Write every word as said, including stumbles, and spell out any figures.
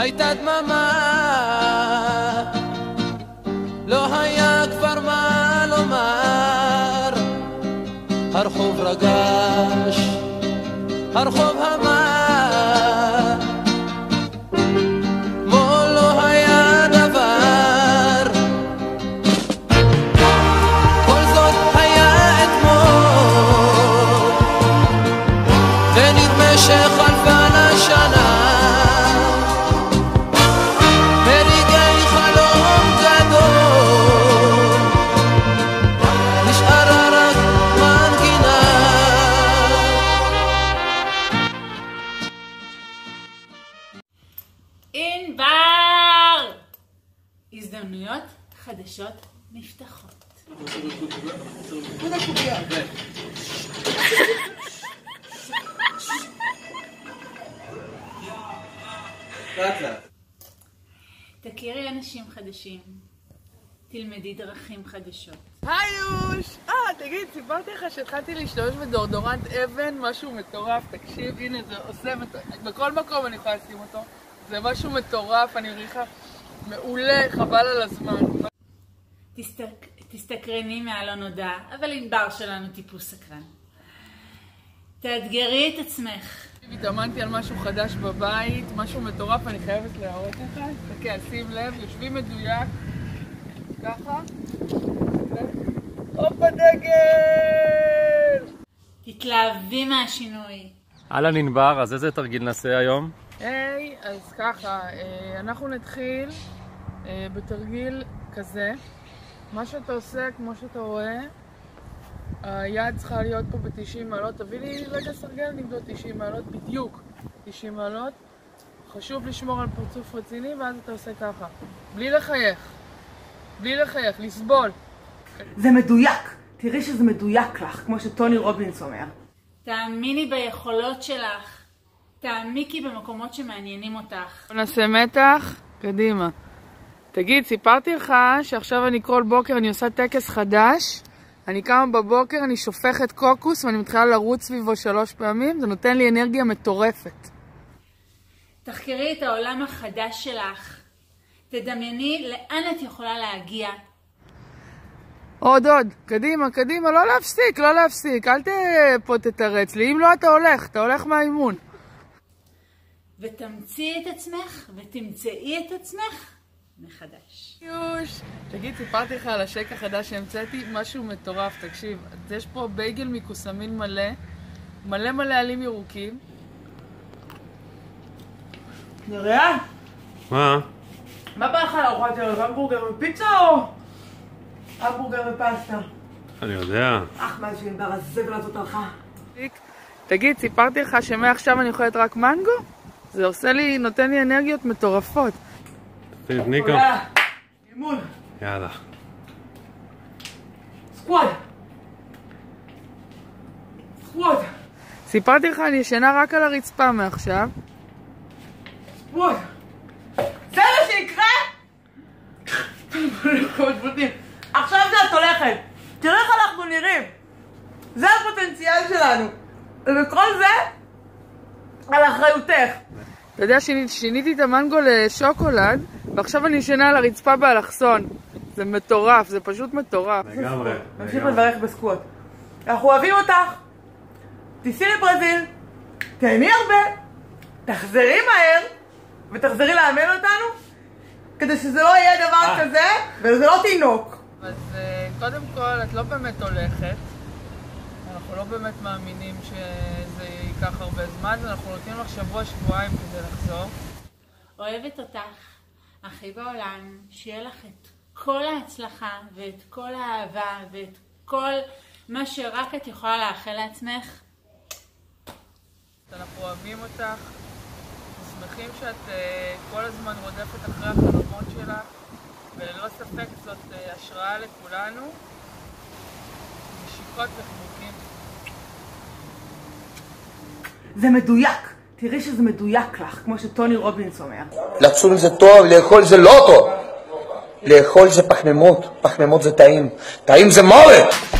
הייתה דממה, לא היה כבר מה לומר. הרחוב רגש, הרחוב המר, מול לא היה דבר. כל זאת היה אתמול, ונדמה שחלפה לשנה. ברגעי חלום גדול, נשארה רק מנגינה. ענבר! הזדמנויות חדשות נפתחות. תכירי אנשים חדשים, תלמדי דרכים חדשות. היוש! אה, תגיד, סיפרתי לך שהתחלתי להשתמש בדורדורנט אבן, משהו מטורף, תקשיב, הנה זה עושה, בכל מקום אני יכולה לשים אותו. זה משהו מטורף, אני מריחה מעולה, חבל על הזמן. תסתק... תסתקרני מהלא נודע, אבל ענבר שלנו טיפוס סקרן. תאתגרי את עצמך. התאמנתי על משהו חדש בבית, משהו מטורף, אני חייבת להראות לך. תסתכל, שים לב, יושבים מדויק, ככה. הופה דגל! תתלהבי מהשינוי. אהלן ענבר, אז איזה תרגיל נעשה היום? היי, אז ככה, אנחנו נתחיל בתרגיל כזה. מה שאתה עושה, כמו שאתה רואה, היד צריכה להיות פה ב-תשעים מעלות. תביא לי רגע סרגל, נמדוד תשעים מעלות, בדיוק תשעים מעלות. חשוב לשמור על פרצוף רציני, ואז אתה עושה ככה. בלי לחייך. בלי לחייך, לסבול. זה מדויק. תראי שזה מדויק לך, כמו שטוני רובינס אומר. תאמיני ביכולות שלך. תעמיקי במקומות שמעניינים אותך. נעשה מתח, קדימה. תגיד, סיפרתי לך שעכשיו אני כל בוקר אני עושה טקס חדש. אני קמה בבוקר, אני שופכת קוקוס ואני מתחילה לרוץ סביבו שלוש פעמים. זה נותן לי אנרגיה מטורפת. תחקרי את העולם החדש שלך. תדמייני לאן את יכולה להגיע. עוד עוד, קדימה, קדימה, לא להפסיק, לא להפסיק. אל פה תתרץ לי, אם לא אתה הולך, אתה הולך מהאימון. ותמציאי את עצמך ותמצאי את עצמך מחדש. יוש! תגיד, סיפרתי לך על השייק החדש שהמצאתי, משהו מטורף, תקשיב. יש פה בייגל מקוסמין מלא, מלא מלא עלים ירוקים. נראה? מה? מה בא לך לארוחת ערב? המבורגר ופיצה או המבורגר ופסטה? אני יודע. אך, מה שענבר הזבל הזאת הלכה. תגיד, סיפרתי לך שמעכשיו אני אוכלת רק מנגו? זה עושה לי, נותן לי אנרגיות מטורפות. תבני גם. תודה. אימון. יאללה. סקוואט. סקוואט. סיפרתי לך, אני ישנה רק על הרצפה מעכשיו. סקוואט. זה מה שיקרה? עכשיו זה את הולכת. תראה איך אנחנו נראים. זה הפוטנציאל שלנו. וכל זה על אחריותך. אתה יודע, שיניתי את המנגו לשוקולד, ועכשיו אני ישנה על הרצפה באלכסון. זה מטורף, זה פשוט מטורף. לגמרי. נמשיך לברך בסקוואט. אנחנו אוהבים אותך. תיסעי לברזיל. תהני הרבה. תחזרי מהר. ותחזרי לאמן אותנו. כדי שזה לא יהיה דבר כזה, וזה לא תינוק. אז קודם כל, את לא באמת הולכת. אנחנו לא באמת מאמינים שזה ייקח הרבה זמן, אנחנו נותנים לך שבוע, שבועיים כדי לחזור. אוהבת אותך, הכי בעולם, שיהיה לך את כל ההצלחה ואת כל האהבה ואת כל מה שרק את יכולה לאחל לעצמך. אנחנו אוהבים אותך, שמחים שאת uh, כל הזמן רודפת אחרי החלומות שלך, וללא ספק זאת uh, השראה לכולנו. נשיקות וחיבוקים. זה מדויק. תראי שזה מדויק לך, כמו שטוני רובינס אומר. לצום זה טוב, לאכול זה לא טוב. לאכול זה פחמימות, פחמימות זה טעים. טעים זה מוות!